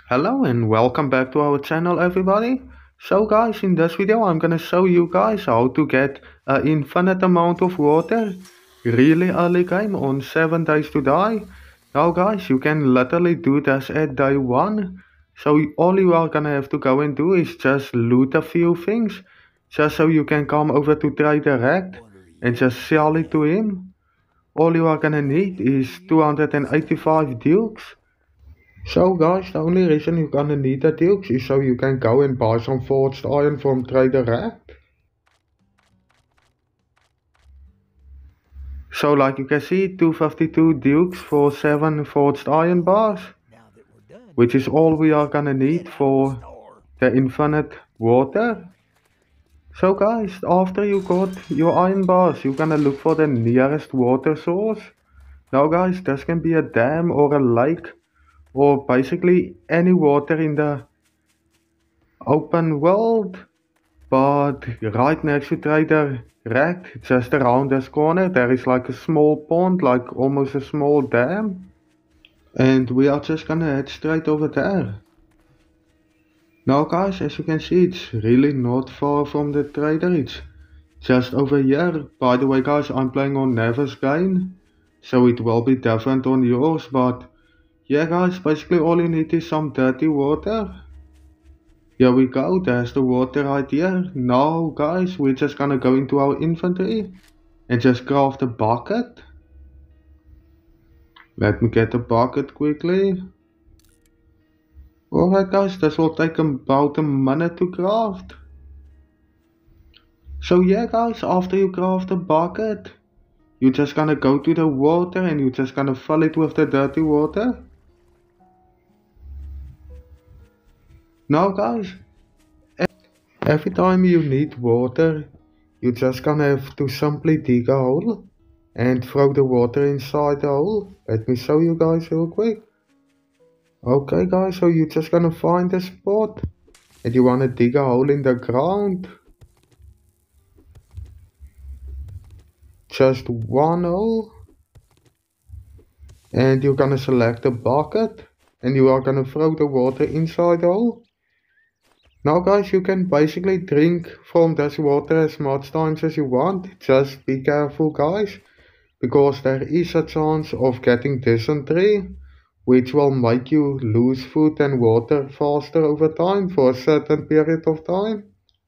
Hello and welcome back to our channel everybody. So guys, in this video I'm gonna show you guys how to get an infinite amount of water really early game on 7 days to die. Now guys, you can literally do this at day 1. So all you are gonna have to go and do is just loot a few things, just so you can come over to Trader Rekt and just sell it to him. All you are gonna need is 285 dukes. So guys, the only reason you're gonna need the dukes is so you can go and buy some forged iron from Trader Rekt. So like you can see, 252 dukes for 7 forged iron bars, which is all we are gonna need for the infinite water. So guys, after you got your iron bars, you're gonna look for the nearest water source. Now guys, this can be a dam or a lake, or basically any water in the open world. But right next to Trader Rekt, just around this corner, there is like a small pond, like almost a small dam. And we are just gonna head straight over there. Now guys, as you can see, it's really not far from the trader, it's just over here. By the way guys, I'm playing on Never's game, so it will be different on yours, but yeah guys, basically all you need is some dirty water. Here we go, there's the water right here. Now guys, we're just gonna go into our inventory and just craft a bucket. Let me get the bucket quickly. Alright guys, this will take about a minute to craft. So yeah guys, after you craft the bucket, you're just gonna go to the water and you're just gonna fill it with the dirty water. Now guys, every time you need water, you're just gonna have to simply dig a hole and throw the water inside the hole. Let me show you guys real quick. Okay guys, so you're just gonna find a spot and you wanna dig a hole in the ground. Just one hole. And you're gonna select a bucket and you are gonna throw the water inside the hole. Now guys, you can basically drink from this water as much times as you want. Just be careful guys, because there is a chance of getting dysentery, which will make you lose food and water faster over time for a certain period of time.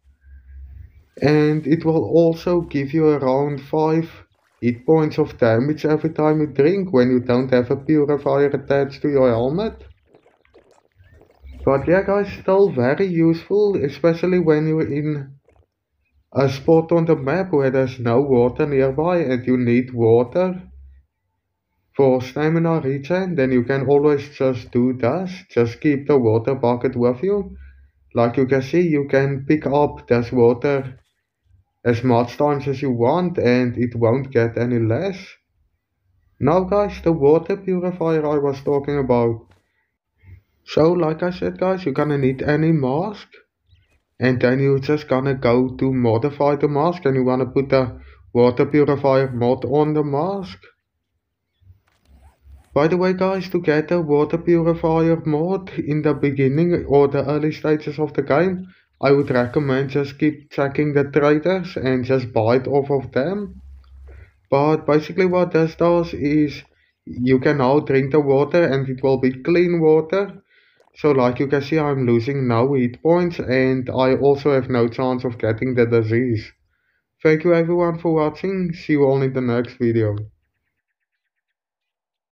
And it will also give you around 5 hit points of damage every time you drink when you don't have a purifier attached to your helmet. But yeah guys, still very useful, especially when you're in a spot on the map where there's no water nearby and you need water for stamina regen. Then you can always just do this, just keep the water bucket with you. Like you can see, you can pick up this water as much times as you want and it won't get any less. Now guys, the water purifier I was talking about. So like I said guys, you're gonna need any mask, and then you're just gonna go to modify the mask and you wanna put the water purifier mod on the mask. By the way guys, to get the water purifier mod in the beginning or the early stages of the game, I would recommend just keep checking the traders and just buy it off of them. But basically what this does is you can now drink the water and it will be clean water. So like you can see, I'm losing no hit points and I also have no chance of getting the disease. Thank you everyone for watching. See you all in the next video.